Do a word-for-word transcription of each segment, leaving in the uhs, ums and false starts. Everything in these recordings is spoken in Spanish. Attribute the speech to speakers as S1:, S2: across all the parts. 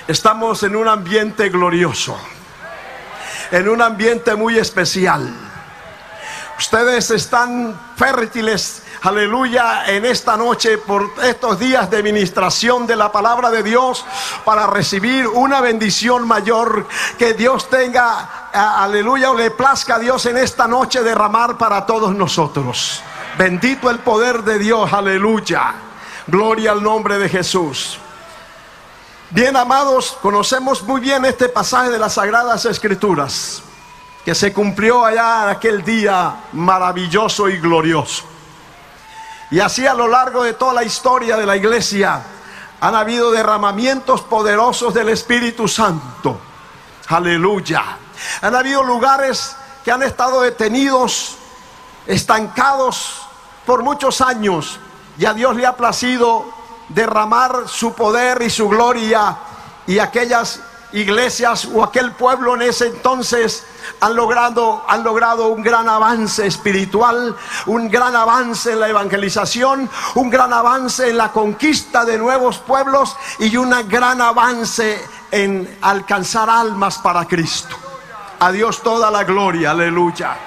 S1: Estamos en un ambiente glorioso, en un ambiente muy especial. Ustedes están fértiles, aleluya, en esta noche por estos días de ministración de la palabra de Dios, para recibir una bendición mayor que Dios tenga, aleluya, o le plazca a Dios en esta noche derramar para todos nosotros. Bendito el poder de Dios, aleluya. Gloria al nombre de Jesús. Bien, amados, conocemos muy bien este pasaje de las Sagradas Escrituras, que se cumplió allá en aquel día maravilloso y glorioso. Y así a lo largo de toda la historia de la iglesia han habido derramamientos poderosos del Espíritu Santo. Aleluya. Han habido lugares que han estado detenidos, estancados por muchos años, y a Dios le ha placido derramar su poder y su gloria, y aquellas iglesias o aquel pueblo en ese entonces han logrado, han logrado un gran avance espiritual, un gran avance en la evangelización, un gran avance en la conquista de nuevos pueblos y un gran avance en alcanzar almas para Cristo. A Dios toda la gloria, aleluya.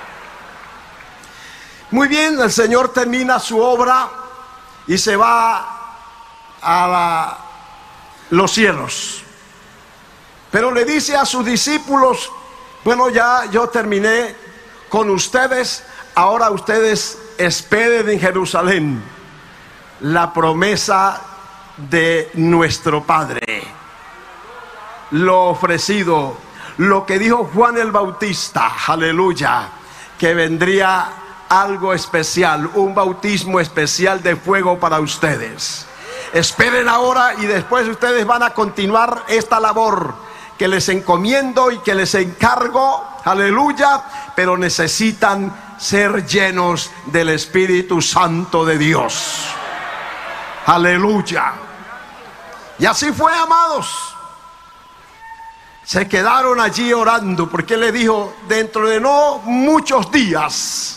S1: Muy bien, el Señor termina su obra y se va a la, los cielos, pero le dice a sus discípulos: bueno, ya yo terminé con ustedes, ahora ustedes esperen en Jerusalén la promesa de nuestro Padre, lo ofrecido, lo que dijo Juan el Bautista, aleluya, que vendría algo especial, un bautismo especial de fuego para ustedes. Esperen ahora y después ustedes van a continuar esta labor que les encomiendo y que les encargo, aleluya, pero necesitan ser llenos del Espíritu Santo de Dios, aleluya. Y así fue, amados. Se quedaron allí orando, porque Él le dijo: dentro de no muchos días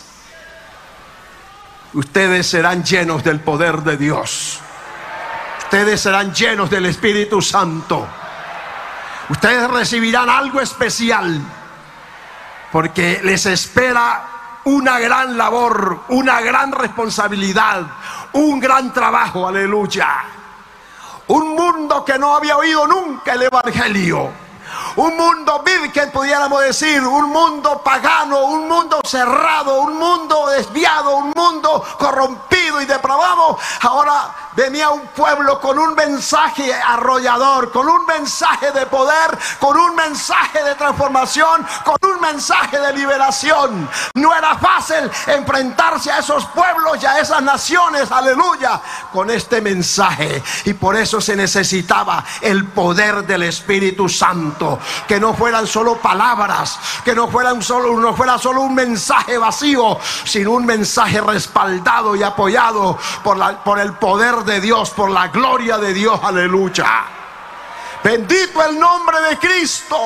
S1: ustedes serán llenos del poder de Dios. Ustedes serán llenos del Espíritu Santo. Ustedes recibirán algo especial, porque les espera una gran labor, una gran responsabilidad, un gran trabajo, aleluya. Un mundo que no había oído nunca el Evangelio. Un mundo vil, que pudiéramos decir, un mundo pagano, un mundo cerrado, un mundo desviado, un mundo corrompido y depravado. Ahora venía un pueblo con un mensaje arrollador, con un mensaje de poder, con un mensaje de transformación, con un mensaje de liberación. No era fácil enfrentarse a esos pueblos y a esas naciones, aleluya, con este mensaje. Y por eso se necesitaba el poder del Espíritu Santo. Que no fueran solo palabras, que no fueran solo, no fuera solo un mensaje vacío, sino un mensaje respaldado y apoyado por, la, por el poder de Dios, por la gloria de Dios, aleluya. Bendito el nombre de Cristo,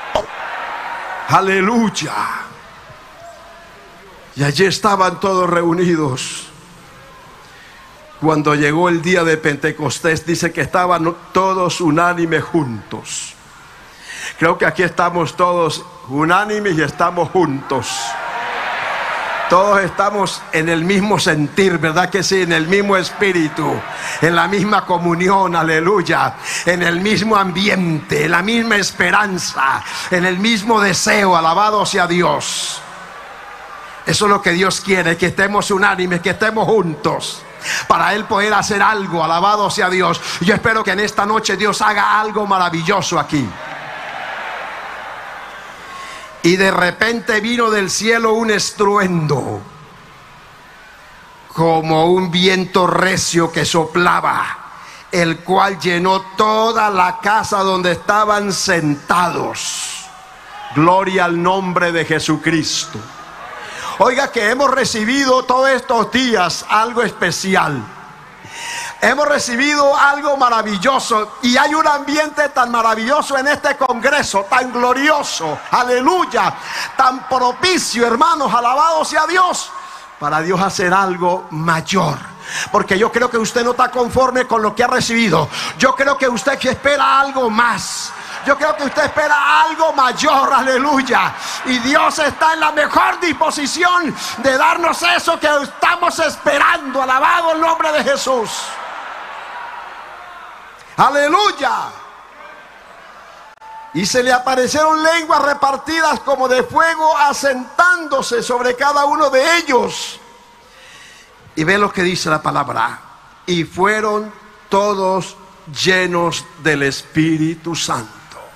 S1: aleluya. Y allí estaban todos reunidos. Cuando llegó el día de Pentecostés, dice que estaban todos unánimes juntos. Creo que aquí estamos todos unánimes y estamos juntos. Todos estamos en el mismo sentir, ¿verdad que sí? En el mismo espíritu, en la misma comunión, aleluya. En el mismo ambiente, en la misma esperanza, en el mismo deseo, alabado sea Dios. Eso es lo que Dios quiere, que estemos unánimes, que estemos juntos, para Él poder hacer algo, alabado sea Dios. Yo espero que en esta noche Dios haga algo maravilloso aquí. Y de repente vino del cielo un estruendo, como un viento recio que soplaba, el cual llenó toda la casa donde estaban sentados. Gloria al nombre de Jesucristo. Oiga, que hemos recibido todos estos días algo especial. Hemos recibido algo maravilloso, y hay un ambiente tan maravilloso en este congreso, tan glorioso, aleluya, tan propicio, hermanos, alabado sea Dios, para Dios hacer algo mayor, porque yo creo que usted no está conforme con lo que ha recibido. Yo creo que usted espera algo más. Yo creo que usted espera algo mayor, aleluya. Y Dios está en la mejor disposición de darnos eso que estamos esperando. Alabado el nombre de Jesús. Aleluya. Y se le aparecieron lenguas repartidas como de fuego, asentándose sobre cada uno de ellos. Y ve lo que dice la palabra. Y fueron todos llenos del Espíritu Santo.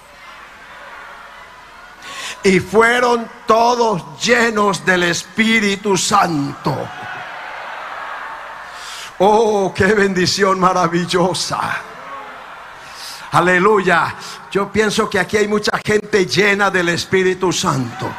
S1: Y fueron todos llenos del Espíritu Santo. Oh, qué bendición maravillosa. Aleluya. Yo pienso que aquí hay mucha gente llena del Espíritu Santo,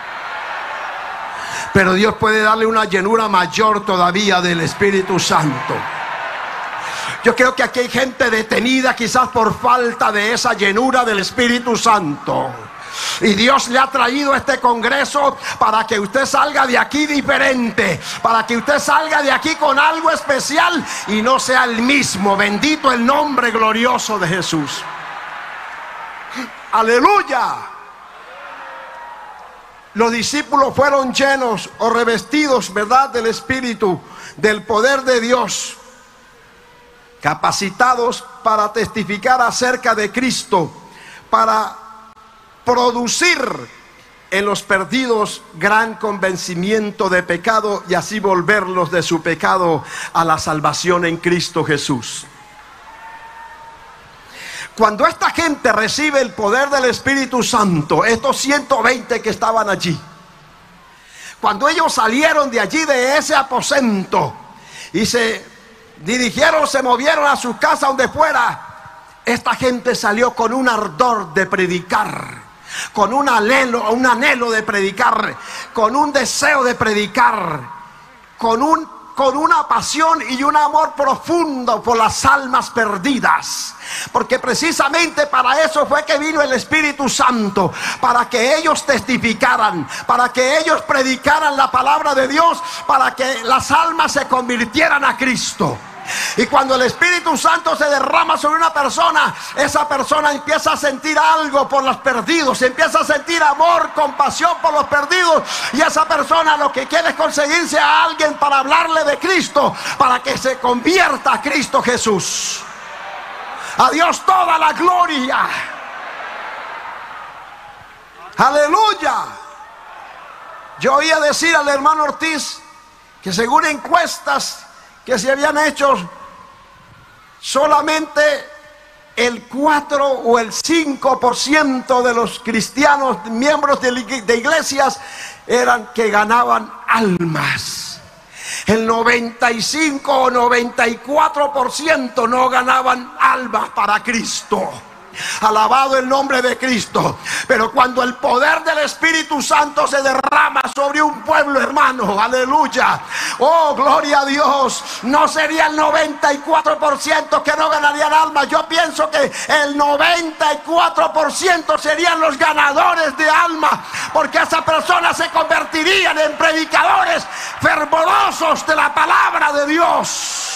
S1: pero Dios puede darle una llenura mayor todavía del Espíritu Santo. Yo creo que aquí hay gente detenida quizás por falta de esa llenura del Espíritu Santo. Y Dios le ha traído a este congreso para que usted salga de aquí diferente, para que usted salga de aquí con algo especial y no sea el mismo. Bendito el nombre glorioso de Jesús. Aleluya. Los discípulos fueron llenos o revestidos, ¿verdad?, del Espíritu, del poder de Dios, capacitados para testificar acerca de Cristo, para producir en los perdidos gran convencimiento de pecado y así volverlos de su pecado a la salvación en Cristo Jesús. Cuando esta gente recibe el poder del Espíritu Santo, estos ciento veinte que estaban allí, cuando ellos salieron de allí, de ese aposento, y se dirigieron, se movieron a sus casas donde fuera, esta gente salió con un ardor de predicar, con un anhelo, un anhelo de predicar, con un deseo de predicar, con un con una pasión y un amor profundo por las almas perdidas, porque precisamente para eso fue que vino el Espíritu Santo, para que ellos testificaran, para que ellos predicaran la palabra de Dios, para que las almas se convirtieran a Cristo. Y cuando el Espíritu Santo se derrama sobre una persona, esa persona empieza a sentir algo por los perdidos, empieza a sentir amor, compasión por los perdidos, y esa persona lo que quiere es conseguirse a alguien para hablarle de Cristo, para que se convierta a Cristo Jesús. A Dios toda la gloria. Aleluya. Yo oía decir al hermano Ortiz que según encuestas que se habían hecho, solamente el cuatro o el cinco por ciento de los cristianos, miembros de, de iglesias, eran que ganaban almas. El noventa y cinco o noventa y cuatro por ciento no ganaban almas para Cristo. Alabado el nombre de Cristo. Pero cuando el poder del Espíritu Santo se derrama sobre un pueblo, hermano, aleluya, oh gloria a Dios, no sería el noventa y cuatro por ciento que no ganarían almas. Yo pienso que el noventa y cuatro por ciento serían los ganadores de almas, porque esas personas se convertirían en predicadores fervorosos de la palabra de Dios.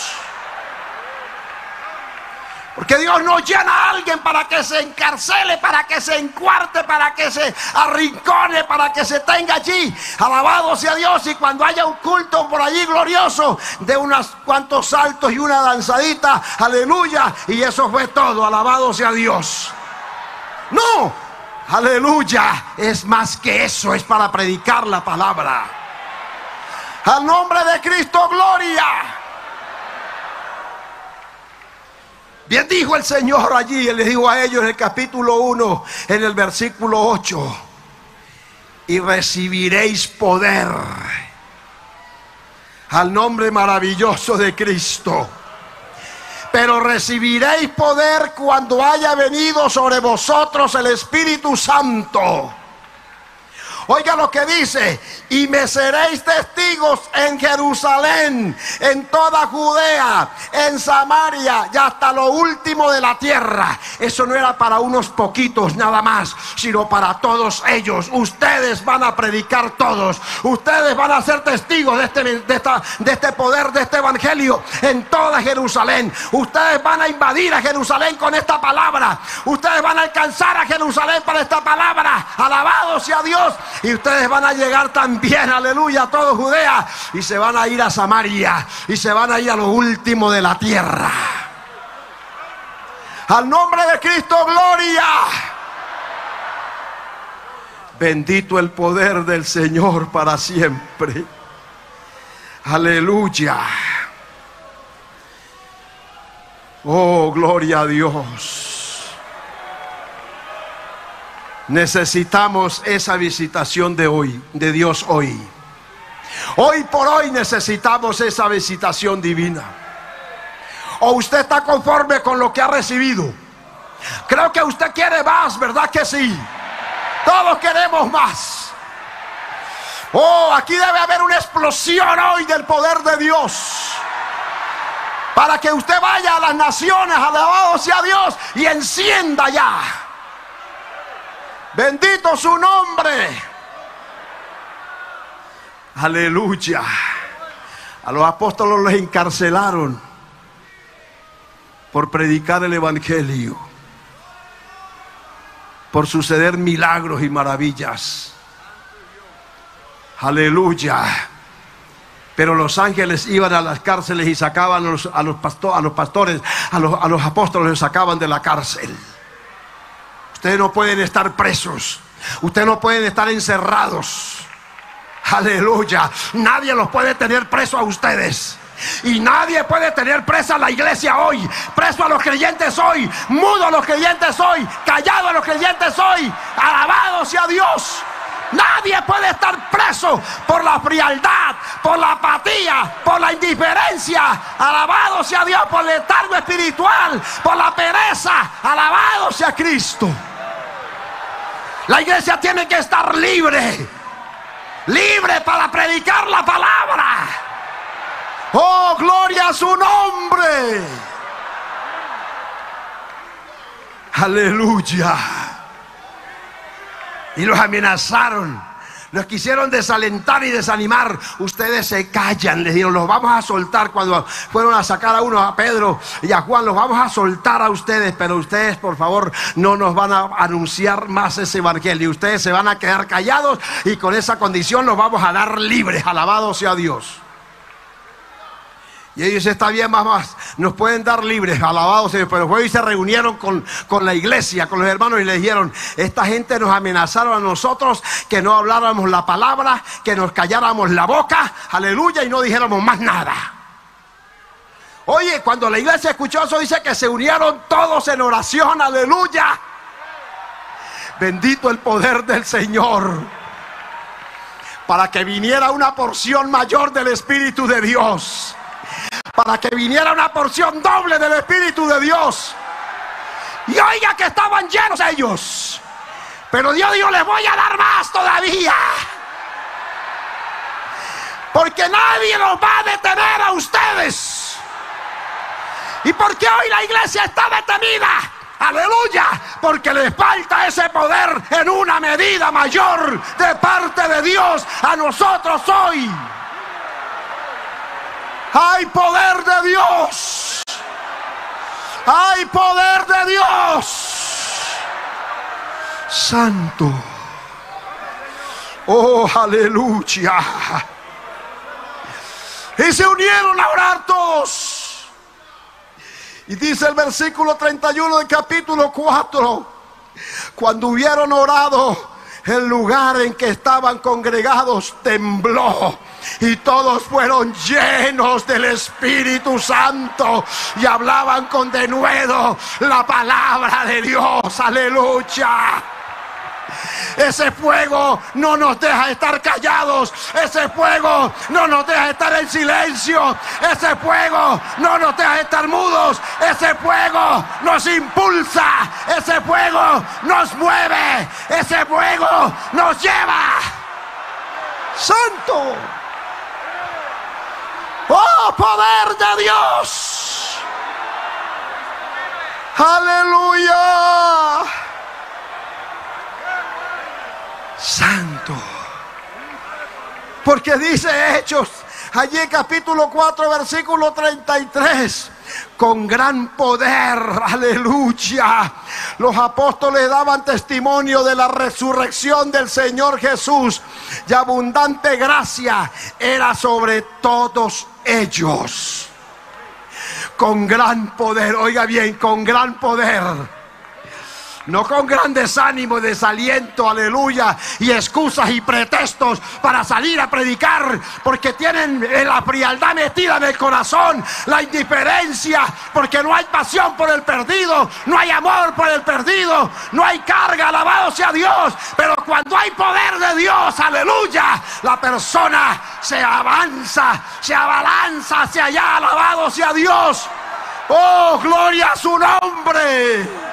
S1: Porque Dios no llena a alguien para que se encarcele, para que se encuarte, para que se arrincone, para que se tenga allí. Alabado sea Dios. Y cuando haya un culto por allí glorioso, de unos cuantos saltos y una danzadita, aleluya, y eso fue todo. Alabado sea Dios. No, aleluya, es más que eso, es para predicar la palabra. Al nombre de Cristo, gloria. Bien dijo el Señor allí, Él les dijo a ellos en el capítulo uno, en el versículo ocho: y recibiréis poder al nombre maravilloso de Cristo. Pero recibiréis poder cuando haya venido sobre vosotros el Espíritu Santo. Oiga lo que dice: y me seréis testigos en Jerusalén, en toda Judea, en Samaria y hasta lo último de la tierra. Eso no era para unos poquitos nada más, sino para todos ellos. Ustedes van a predicar todos. Ustedes van a ser testigos de este, de esta, de este poder, de este evangelio en toda Jerusalén. Ustedes van a invadir a Jerusalén con esta palabra. Ustedes van a alcanzar a Jerusalén para esta palabra. Alabado sea Dios. Y ustedes van a llegar también, aleluya, a todo Judea, y se van a ir a Samaria, y se van a ir a lo último de la tierra. Al nombre de Cristo, gloria. Bendito el poder del Señor para siempre. Aleluya. Oh, gloria a Dios. Necesitamos esa visitación de hoy, de Dios hoy. Hoy por hoy necesitamos esa visitación divina. ¿O usted está conforme con lo que ha recibido? Creo que usted quiere más, ¿verdad que sí? Todos queremos más. Oh, aquí debe haber una explosión hoy del poder de Dios, para que usted vaya a las naciones, alabado sea Dios, y encienda ya. Bendito su nombre. Aleluya. A los apóstoles los encarcelaron por predicar el evangelio, por suceder milagros y maravillas. Aleluya. Pero los ángeles iban a las cárceles y sacaban a los, a los, pasto, a los pastores, a los, a los apóstoles, los sacaban de la cárcel. Ustedes no pueden estar presos, ustedes no pueden estar encerrados. Aleluya. Nadie los puede tener presos a ustedes. Y nadie puede tener presa a la iglesia hoy, preso a los creyentes hoy, mudo a los creyentes hoy, callado a los creyentes hoy. Alabado sea Dios. Nadie puede estar preso por la frialdad, por la apatía, por la indiferencia. Alabado sea Dios, por el letargo espiritual, por la pereza. Alabado sea Cristo. La iglesia tiene que estar libre, libre para predicar la palabra. Oh, gloria a su nombre. Aleluya. Y los amenazaron, los quisieron desalentar y desanimar. Ustedes se callan, les dijeron, los vamos a soltar. Cuando fueron a sacar a uno, a Pedro y a Juan, los vamos a soltar a ustedes, pero ustedes por favor no nos van a anunciar más ese evangelio. Ustedes se van a quedar callados y con esa condición los vamos a dar libres. Alabado sea Dios. Y ellos, está bien, más, nos pueden dar libres, alabados sea Dios. Pero hoy se reunieron con, con la iglesia, con los hermanos, y le dijeron, esta gente nos amenazaron a nosotros que no habláramos la palabra, que nos calláramos la boca, aleluya, y no dijéramos más nada. Oye, cuando la iglesia escuchó eso, dice que se unieron todos en oración, aleluya. Bendito el poder del Señor, para que viniera una porción mayor del Espíritu de Dios, para que viniera una porción doble del Espíritu de Dios. Y oiga que estaban llenos ellos, pero Dios dijo, les voy a dar más todavía, porque nadie los va a detener a ustedes. ¿Y por qué hoy la iglesia está detenida? Aleluya, porque les falta ese poder en una medida mayor de parte de Dios a nosotros hoy. Hay poder de Dios, hay poder de Dios santo. Oh, aleluya. Y se unieron a orar todos. Y dice el versículo treinta y uno del capítulo cuatro: cuando hubieron orado, el lugar en que estaban congregados tembló, y todos fueron llenos del Espíritu Santo y hablaban con denuedo la palabra de Dios. Aleluya. Ese fuego no nos deja estar callados. Ese fuego no nos deja estar en silencio. Ese fuego no nos deja estar mudos. Ese fuego nos impulsa. Ese fuego nos mueve. Ese fuego nos lleva. Santo. Oh, poder de Dios. Aleluya. Santo. Porque dice Hechos, allí en capítulo cuatro, versículo treinta y tres, con gran poder, aleluya, los apóstoles daban testimonio de la resurrección del Señor Jesús, y abundante gracia era sobre todos ellos. Con gran poder, oiga bien, con gran poder. No con gran desánimo, desaliento, aleluya, y excusas y pretextos para salir a predicar, porque tienen la frialdad metida en el corazón, la indiferencia, porque no hay pasión por el perdido, no hay amor por el perdido, no hay carga, alabado sea Dios. Pero cuando hay poder de Dios, aleluya, la persona se avanza, se abalanza hacia allá, alabado sea Dios. Oh, gloria a su nombre.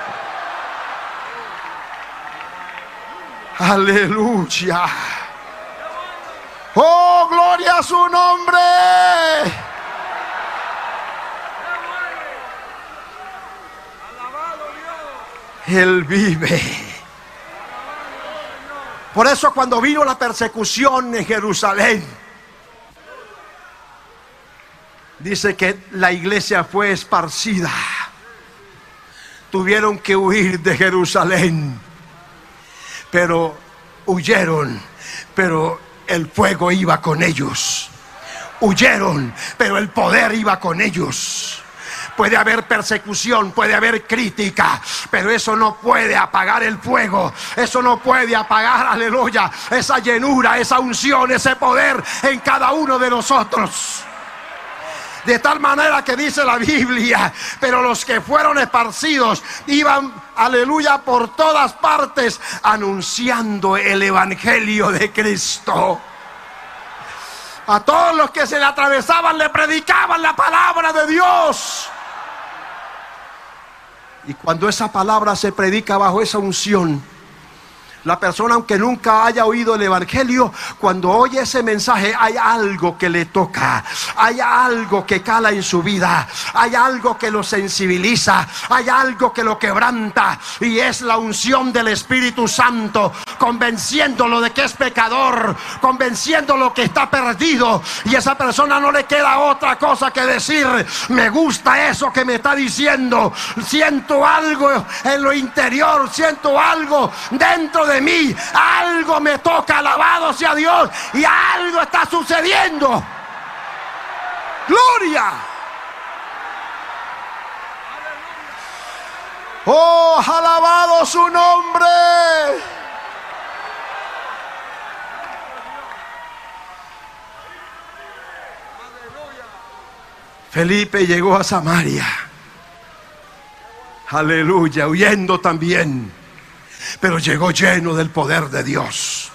S1: Aleluya. Oh, gloria a su nombre. Él vive. Por eso cuando vino la persecución en Jerusalén, dice que la iglesia fue esparcida. Tuvieron que huir de Jerusalén. Pero huyeron, pero el fuego iba con ellos. Huyeron, pero el poder iba con ellos. Puede haber persecución, puede haber crítica, pero eso no puede apagar el fuego. Eso no puede apagar, aleluya, esa llenura, esa unción, ese poder en cada uno de nosotros. De tal manera que dice la Biblia, pero los que fueron esparcidos iban, aleluya, por todas partes anunciando el evangelio de Cristo. A todos los que se le atravesaban le predicaban la palabra de Dios. Y cuando esa palabra se predica bajo esa unción, la persona, aunque nunca haya oído el evangelio, cuando oye ese mensaje hay algo que le toca, hay algo que cala en su vida, hay algo que lo sensibiliza, hay algo que lo quebranta, y es la unción del Espíritu Santo, convenciéndolo de que es pecador, convenciéndolo que está perdido, y a esa persona no le queda otra cosa que decir: me gusta eso que me está diciendo, siento algo en lo interior, siento algo dentro de mí, algo me toca, alabado sea Dios, y algo está sucediendo. Gloria. Oh, alabado su nombre. Felipe llegó a Samaria, aleluya, huyendo también, pero llegó lleno del poder de Dios.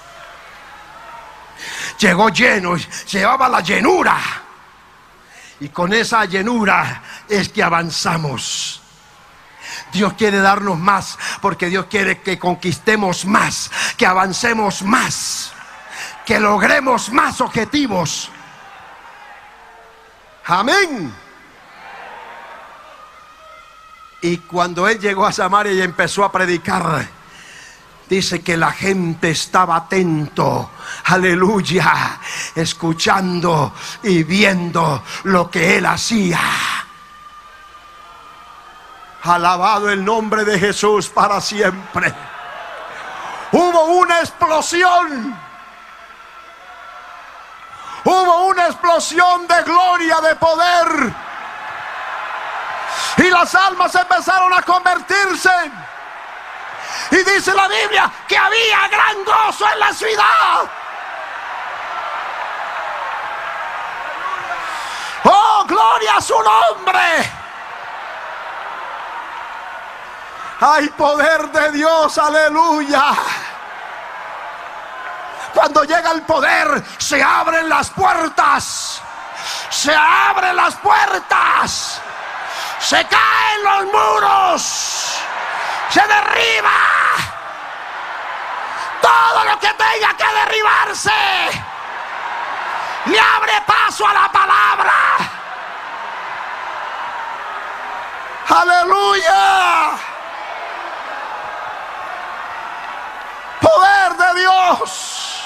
S1: Llegó lleno, llevaba la llenura, y con esa llenura es que avanzamos. Dios quiere darnos más, porque Dios quiere que conquistemos más, que avancemos más, que logremos más objetivos. Amén. Y cuando él llegó a Samaria y empezó a predicar, dice que la gente estaba atento, aleluya, escuchando y viendo lo que él hacía. Alabado el nombre de Jesús para siempre. Hubo una explosión. Hubo una explosión de gloria, de poder. Y las almas empezaron a convertirse. Y dice la Biblia que había gran gozo en la ciudad. Oh, gloria a su nombre. Hay poder de Dios, aleluya. Cuando llega el poder, se abren las puertas. Se abren las puertas. Se caen los muros. Se derriba todo lo que tenga que derribarse. le abre paso a la palabra. Aleluya. Poder de Dios.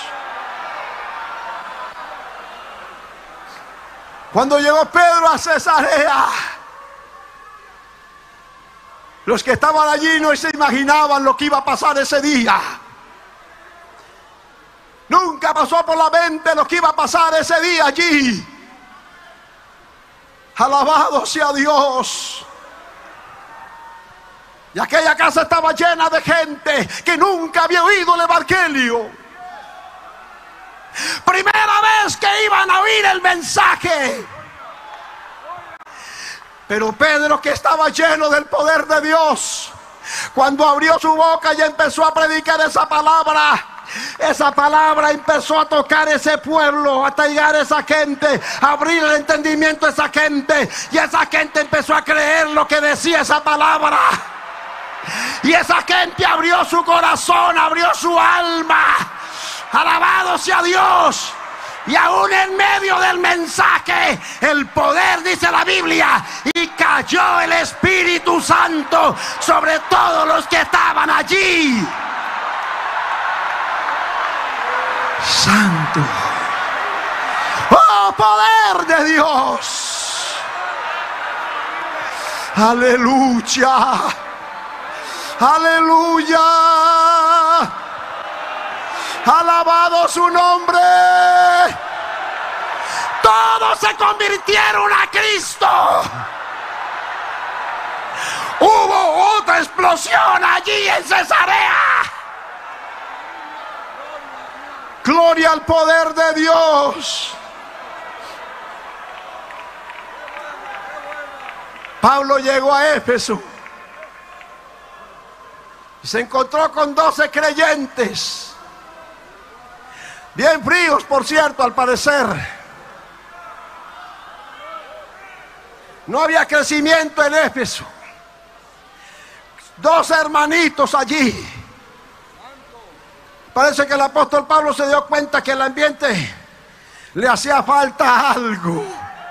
S1: Cuando llegó Pedro a Cesarea, los que estaban allí no se imaginaban lo que iba a pasar ese día. Nunca pasó por la mente lo que iba a pasar ese día allí. Alabado sea Dios. Y aquella casa estaba llena de gente que nunca había oído el evangelio. Primera vez que iban a oír el mensaje. Pero Pedro, que estaba lleno del poder de Dios, cuando abrió su boca y empezó a predicar esa palabra, esa palabra empezó a tocar ese pueblo, a tallar a esa gente, a abrir el entendimiento a esa gente, y esa gente empezó a creer lo que decía esa palabra. Y esa gente abrió su corazón, abrió su alma. Alabado sea Dios. Y aún en medio del mensaje, el poder, dice la Biblia, y cayó el Espíritu Santo sobre todos los que estaban allí. Santo. Oh, poder de Dios. Aleluya. Aleluya. Alabado su nombre. Todos se convirtieron a Cristo. Hubo otra explosión allí en Cesarea. Gloria al poder de Dios. Pablo llegó a Éfeso. Se encontró con doce creyentes, bien fríos, por cierto, al parecer. No había crecimiento en Éfeso. Dos hermanitos allí. Parece que el apóstol Pablo se dio cuenta que el ambiente le hacía falta algo.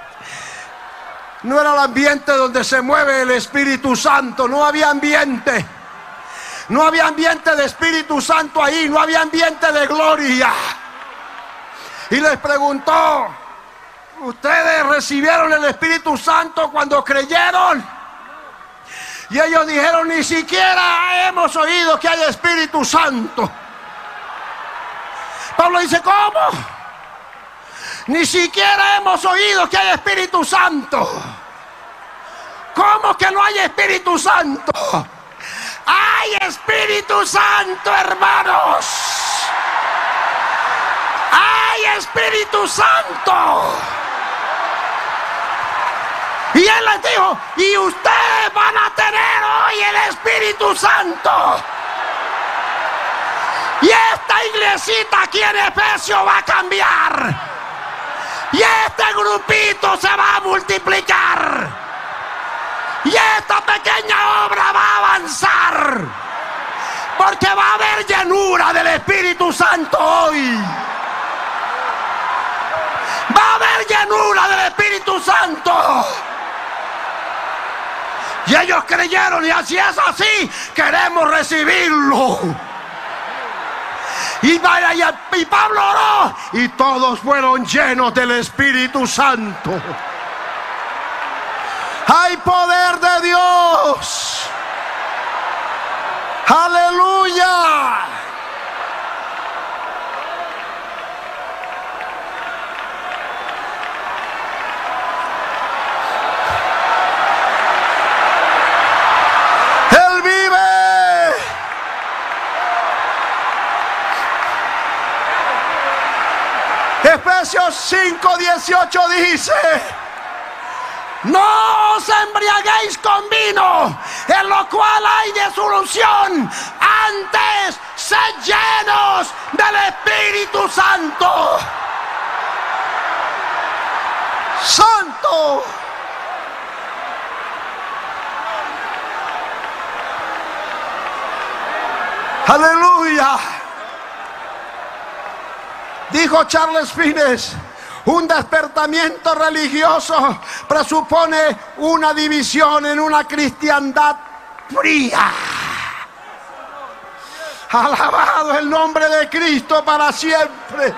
S1: No era el ambiente donde se mueve el Espíritu Santo. No había ambiente. No había ambiente de Espíritu Santo ahí, no había ambiente de gloria. Y les preguntó: ¿ustedes recibieron el Espíritu Santo cuando creyeron? Y ellos dijeron: ni siquiera hemos oído que hay Espíritu Santo. Pablo dice: ¿cómo? Ni siquiera hemos oído que hay Espíritu Santo. ¿Cómo que no hay Espíritu Santo? ¡Hay Espíritu Santo, hermanos! ¡Hay Espíritu Santo! Y él les dijo: y ustedes van a tener hoy el Espíritu Santo. Y esta iglesita aquí en Efesio va a cambiar. Y este grupito se va a multiplicar. Y esta pequeña obra va a avanzar, porque va a haber llenura del Espíritu Santo hoy. Va a haber llenura del Espíritu Santo. Y ellos creyeron, y así es así, queremos recibirlo. Y, vaya, y Pablo oró, y todos fueron llenos del Espíritu Santo. ¡Hay poder de Dios! ¡Aleluya! ¡Él vive! Efesios cinco dieciocho dice: no os embriaguéis con vino, en lo cual hay disolución. Antes, sed llenos del Espíritu Santo. Santo. Aleluya. Dijo Charles Fiennes: Un despertamiento religioso presupone una división en una cristiandad fría. Alabado el nombre de Cristo para siempre.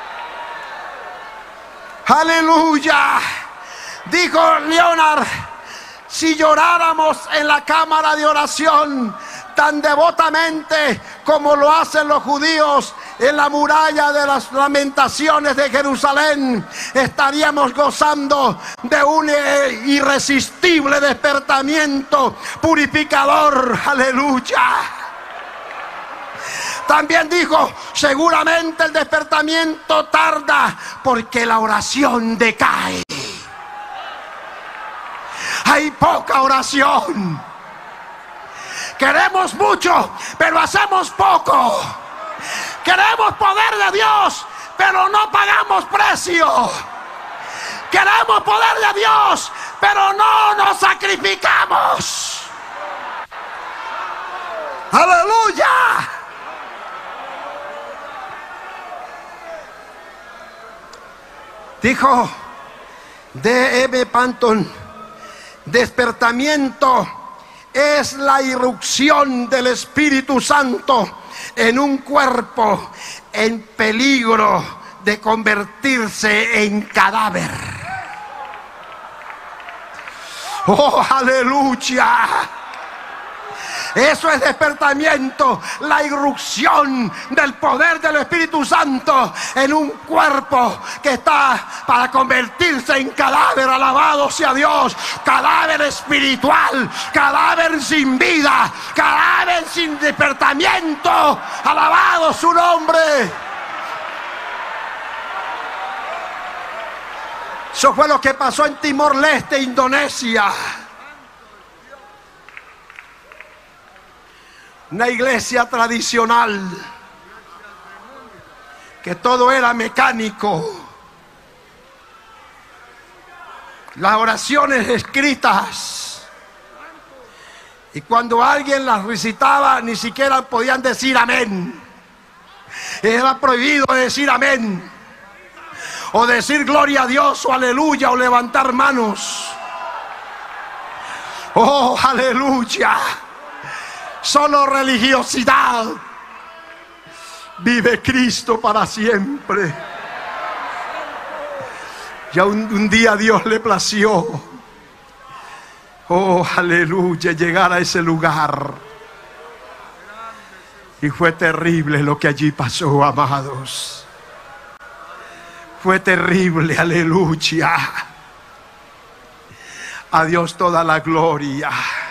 S1: Aleluya. Dijo Leonard: si lloráramos en la cámara de oración tan devotamente como lo hacen los judíos en la muralla de las lamentaciones de Jerusalén, estaríamos gozando de un irresistible despertamiento purificador. Aleluya. También dijo: seguramente el despertamiento tarda porque la oración decae. Hay poca oración. Queremos mucho, pero hacemos poco. Queremos poder de Dios, pero no pagamos precio. Queremos poder de Dios, pero no nos sacrificamos. ¡Aleluya! Dijo D M Panton: despertamiento es la irrupción del Espíritu Santo en un cuerpo en peligro de convertirse en cadáver. ¡Oh, aleluya! Eso es despertamiento, la irrupción del poder del Espíritu Santo en un cuerpo que está para convertirse en cadáver. Alabado sea Dios. Cadáver espiritual, cadáver sin vida, cadáver sin despertamiento. Alabado su nombre. Eso fue lo que pasó en Timor-Leste, Indonesia. Una iglesia tradicional, que todo era mecánico. Las oraciones escritas, y cuando alguien las recitaba ni siquiera podían decir amén. Era prohibido decir amén, o decir gloria a Dios, o aleluya, o levantar manos. Oh, aleluya. Solo religiosidad. Vive Cristo para siempre. Ya un, un día Dios le plació, oh aleluya, llegar a ese lugar. Y fue terrible lo que allí pasó, amados. Fue terrible, aleluya. A Dios toda la gloria.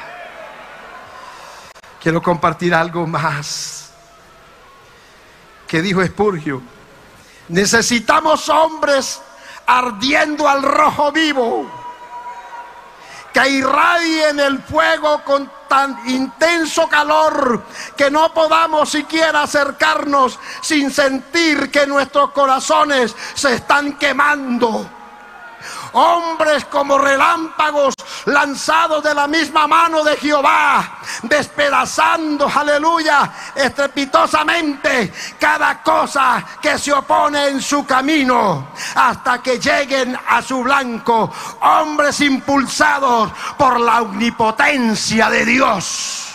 S1: Quiero compartir algo más que dijo Spurgeon: necesitamos hombres ardiendo al rojo vivo, que irradien el fuego con tan intenso calor que no podamos siquiera acercarnos sin sentir que nuestros corazones se están quemando. Hombres como relámpagos lanzados de la misma mano de Jehová, despedazando, aleluya, estrepitosamente cada cosa que se opone en su camino, hasta que lleguen a su blanco. Hombres impulsados por la omnipotencia de Dios.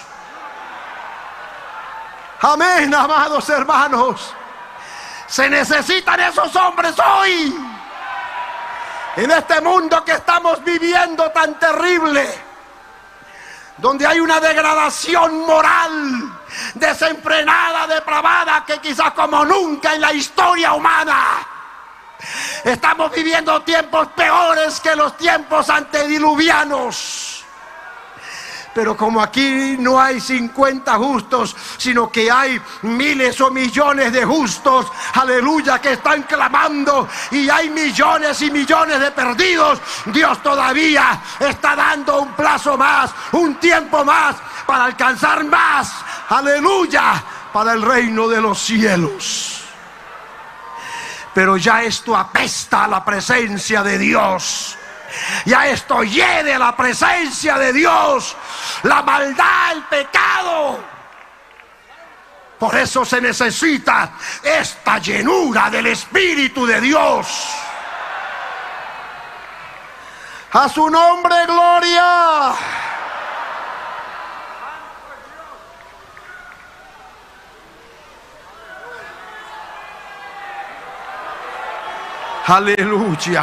S1: Amén, amados hermanos. Se necesitan esos hombres hoy, en este mundo que estamos viviendo tan terrible, donde hay una degradación moral desenfrenada, depravada, que quizás como nunca en la historia humana. Estamos viviendo tiempos peores que los tiempos antediluvianos. Pero como aquí no hay cincuenta justos, sino que hay miles o millones de justos, aleluya, que están clamando, y hay millones y millones de perdidos, Dios todavía está dando un plazo más, un tiempo más, para alcanzar más, aleluya, para el reino de los cielos. Pero ya esto apesta a la presencia de Dios. Ya esto hiere la presencia de Dios, la maldad, el pecado. Por eso se necesita esta llenura del Espíritu de Dios. A su nombre, gloria. Aleluya.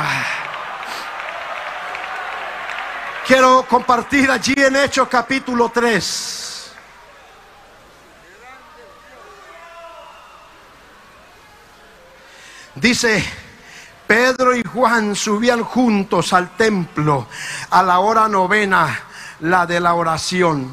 S1: Quiero compartir allí en Hechos capítulo tres. Dice: Pedro y Juan subían juntos al templo a la hora novena, la de la oración.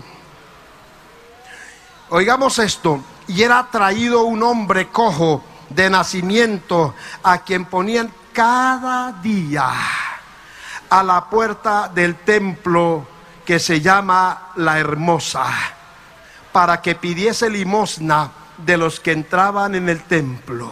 S1: Oigamos esto: y era traído un hombre cojo de nacimiento, a quien ponían cada día a la puerta del templo, que se llama La Hermosa, para que pidiese limosna de los que entraban en el templo.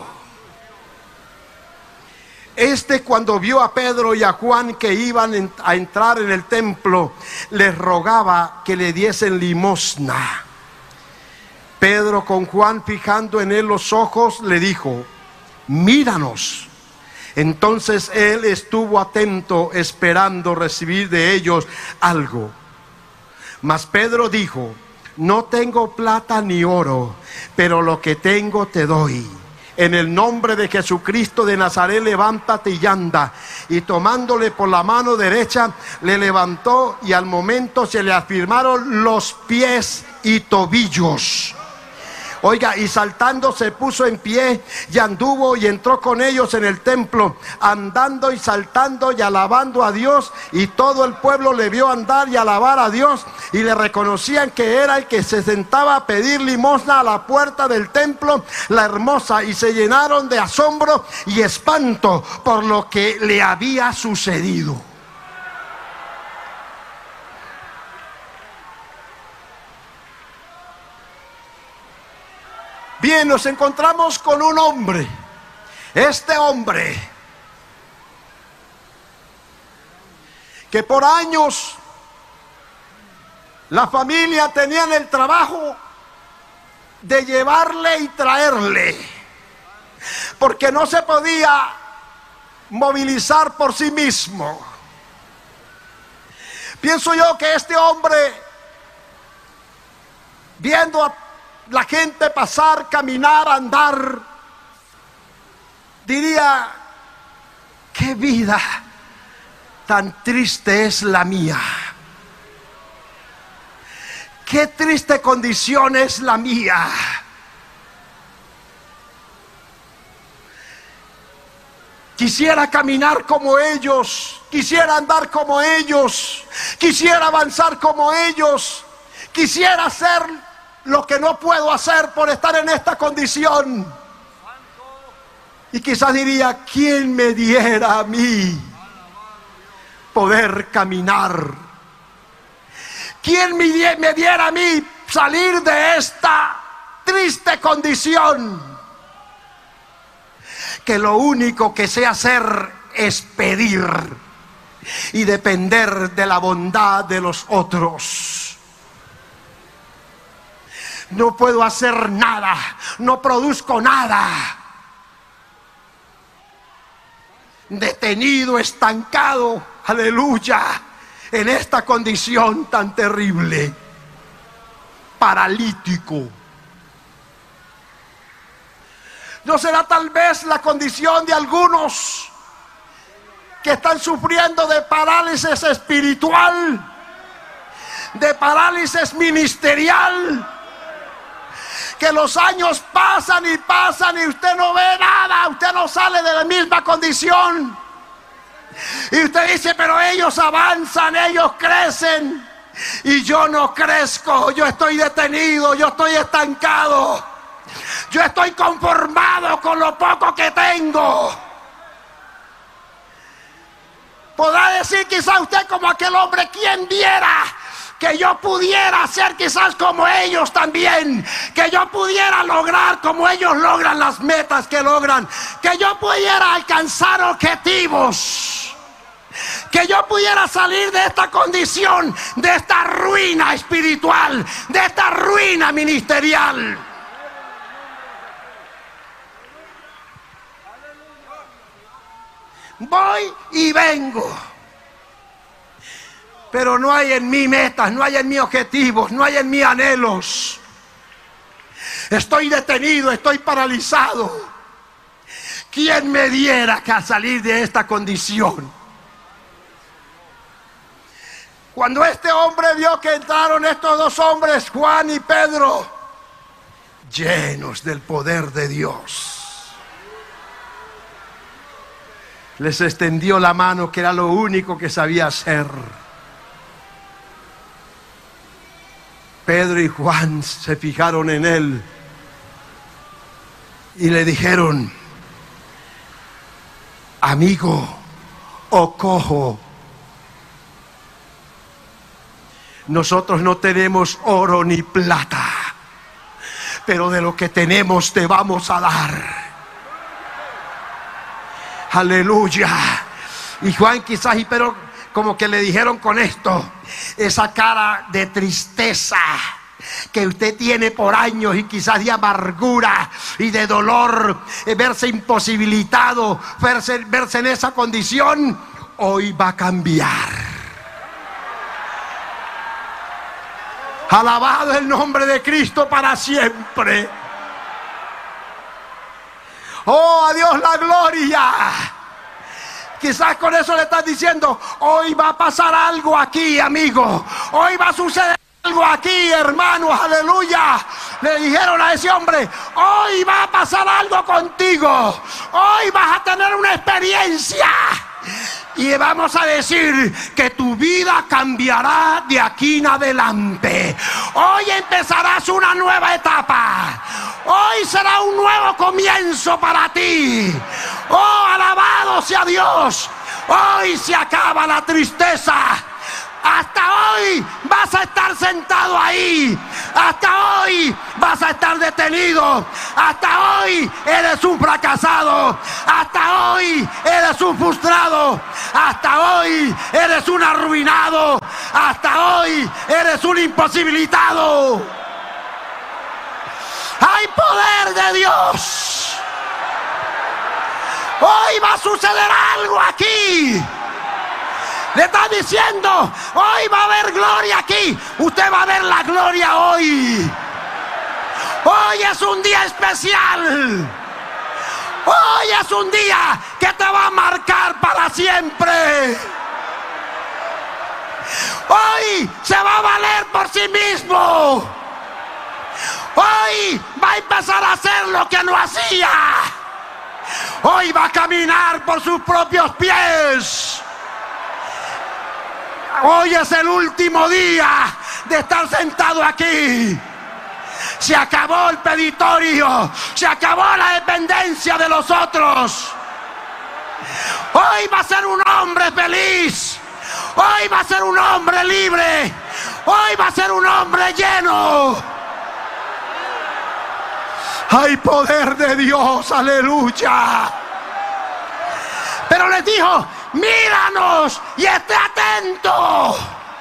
S1: Este, cuando vio a Pedro y a Juan que iban a entrar en el templo, les rogaba que le diesen limosna. Pedro, con Juan fijando en él los ojos, le dijo: míranos. Entonces él estuvo atento, esperando recibir de ellos algo. Mas Pedro dijo: no tengo plata ni oro, pero lo que tengo te doy. En el nombre de Jesucristo de Nazaret, levántate y anda. Y tomándole por la mano derecha, le levantó, y al momento se le afirmaron los pies y tobillos. Oiga, y saltando se puso en pie y anduvo y entró con ellos en el templo, andando y saltando y alabando a Dios. Y todo el pueblo le vio andar y alabar a Dios, y le reconocían que era el que se sentaba a pedir limosna a la puerta del templo, La Hermosa, y se llenaron de asombro y espanto por lo que le había sucedido. Bien, nos encontramos con un hombre. Este hombre, que por años la familia tenía el trabajo de llevarle y traerle, porque no se podía movilizar por sí mismo. Pienso yo que este hombre, viendo a la gente pasar, caminar, andar, diría: qué vida tan triste es la mía, qué triste condición es la mía. Quisiera caminar como ellos, quisiera andar como ellos, quisiera avanzar como ellos, quisiera hacer lo que no puedo hacer por estar en esta condición. Y quizás diría: ¿quién me diera a mí poder caminar? ¿Quién me diera a mí salir de esta triste condición, que lo único que sé hacer es pedir y depender de la bondad de los otros? No puedo hacer nada, no produzco nada. Detenido, estancado, aleluya, en esta condición tan terrible, paralítico. ¿No será tal vez la condición de algunos que están sufriendo de parálisis espiritual, de parálisis ministerial? Que los años pasan y pasan y usted no ve nada, usted no sale de la misma condición. Y usted dice: pero ellos avanzan, ellos crecen, y yo no crezco, yo estoy detenido, yo estoy estancado, yo estoy conformado con lo poco que tengo. Podrá decir quizá usted, como aquel hombre: ¿quién viera que yo pudiera ser quizás como ellos también? Que yo pudiera lograr como ellos logran las metas que logran. Que yo pudiera alcanzar objetivos. Que yo pudiera salir de esta condición, de esta ruina espiritual, de esta ruina ministerial. Voy y vengo. pero no hay en mí metas, no hay en mí objetivos, no hay en mí anhelos. Estoy detenido, estoy paralizado. ¿Quién me diera que al salir de esta condición? Cuando este hombre vio que entraron estos dos hombres, Juan y Pedro, llenos del poder de Dios, les extendió la mano, que era lo único que sabía hacer. Pedro y Juan se fijaron en él y le dijeron: amigo o cojo, nosotros no tenemos oro ni plata, pero de lo que tenemos te vamos a dar. Aleluya. Y Juan quizás y Pedro como que le dijeron con esto: esa cara de tristeza que usted tiene por años y quizás de amargura y de dolor, eh, verse imposibilitado, verse, verse en esa condición, hoy va a cambiar. Alabado el nombre de Cristo para siempre. Oh, a Dios la gloria. Quizás con eso le estás diciendo: hoy va a pasar algo aquí, amigo. Hoy va a suceder algo aquí, hermanos, aleluya. Le dijeron a ese hombre: hoy va a pasar algo contigo. Hoy vas a tener una experiencia. Y vamos a decir que tu vida cambiará de aquí en adelante. Hoy empezarás una nueva etapa. Hoy será un nuevo comienzo para ti. Oh, alabado sea Dios. Hoy se acaba la tristeza. Hasta hoy vas a estar sentado ahí. Hasta hoy vas a estar detenido. Hasta hoy eres un fracasado. Hasta hoy eres un frustrado. Hasta hoy eres un arruinado. Hasta hoy eres un imposibilitado. Hay poder de Dios. Hoy va a suceder algo aquí. Le está diciendo: hoy va a haber gloria aquí. Usted va a ver la gloria hoy. Hoy es un día especial. Hoy es un día que te va a marcar para siempre. Hoy se va a valer por sí mismo. Hoy va a empezar a hacer lo que no hacía. Hoy va a caminar por sus propios pies. Hoy es el último día de estar sentado aquí. Se acabó el peditorio. Se acabó la dependencia de los otros. Hoy va a ser un hombre feliz. Hoy va a ser un hombre libre. Hoy va a ser un hombre lleno. Hay poder de Dios, aleluya. Pero les dijo: míranos y esté atento.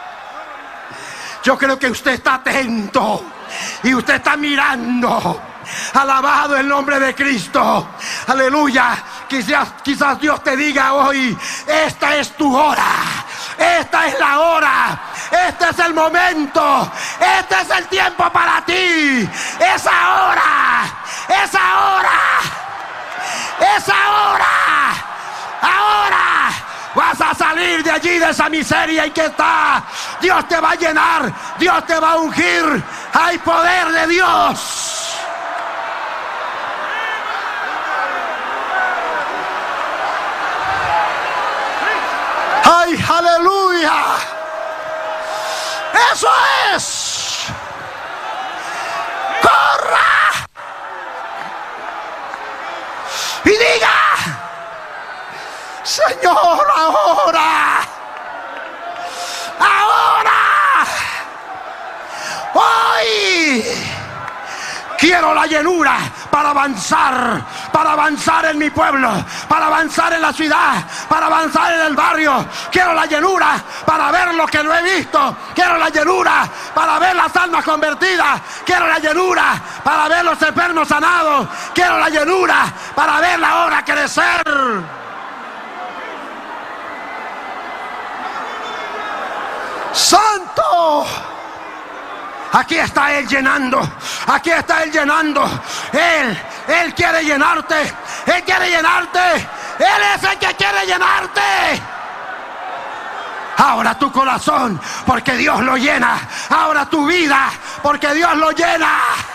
S1: Yo creo que usted está atento y usted está mirando. Alabado el nombre de Cristo, aleluya. Quizás, quizás Dios te diga hoy: esta es tu hora, esta es la hora, este es el momento, este es el tiempo para ti. Es ahora, es ahora, es ahora. Ahora vas a salir de allí, de esa miseria en que está. Dios te va a llenar, Dios te va a ungir. Hay poder de Dios. ¡Ay, aleluya! ¡Eso es! ¡Corra! Y diga: Señor, ahora, ahora, hoy quiero la llenura para avanzar, para avanzar en mi pueblo, para avanzar en la ciudad, para avanzar en el barrio. Quiero la llenura para ver lo que no he visto. Quiero la llenura para ver las almas convertidas. Quiero la llenura para ver los enfermos sanados. Quiero la llenura para ver la hora crecer. Santo. Aquí está Él llenando. Aquí está Él llenando. Él, Él quiere llenarte. Él quiere llenarte. Él es el que quiere llenarte. Ahora tu corazón, porque Dios lo llena. Ahora tu vida, porque Dios lo llena.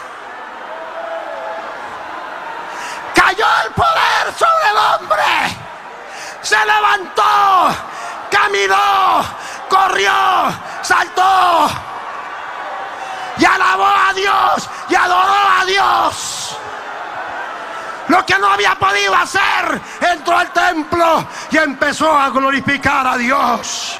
S1: Cayó el poder sobre el hombre. Se levantó, caminó, corrió, saltó y alabó a Dios y adoró a Dios. Lo que no había podido hacer, entró al templo y empezó a glorificar a Dios.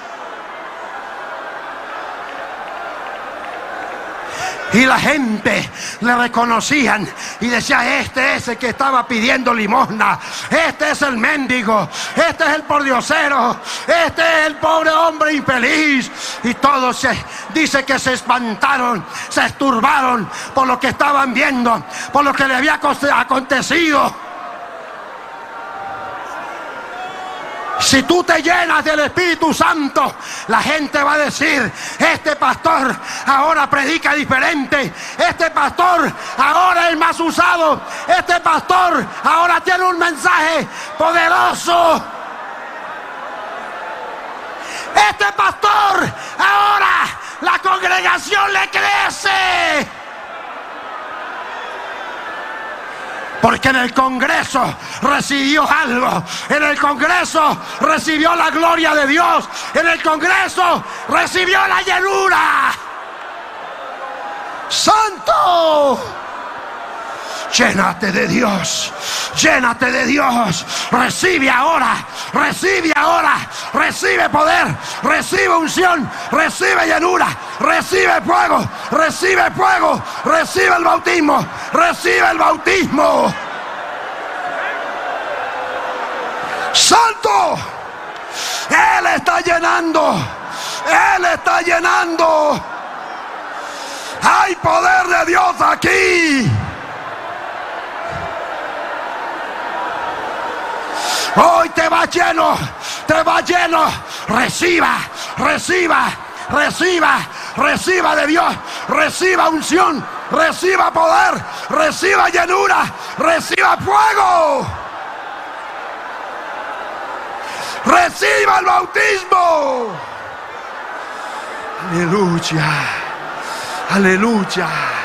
S1: Y la gente le reconocían y decía: este es el que estaba pidiendo limosna, este es el mendigo, este es el pordiosero, este es el pobre hombre infeliz. Y todos se dice que se espantaron, se esturbaron por lo que estaban viendo, por lo que le había acontecido. Si tú te llenas del Espíritu Santo, la gente va a decir: este pastor ahora predica diferente, este pastor ahora es más usado, este pastor ahora tiene un mensaje poderoso, este pastor ahora la congregación le crece. Porque en el Congreso recibió algo. En el Congreso recibió la gloria de Dios. En el Congreso recibió la llenura. ¡Santo! Llénate de Dios. Llénate de Dios. Recibe ahora. Recibe ahora. Recibe poder. Recibe unción. Recibe llenura. Recibe fuego. Recibe fuego. Recibe el bautismo. Recibe el bautismo. Santo. Él está llenando. Él está llenando. Hay poder de Dios aquí. Hoy te va lleno, te va lleno. Reciba, reciba, reciba, reciba de Dios. Reciba unción, reciba poder, reciba llenura, reciba fuego. Reciba el bautismo. Aleluya, aleluya.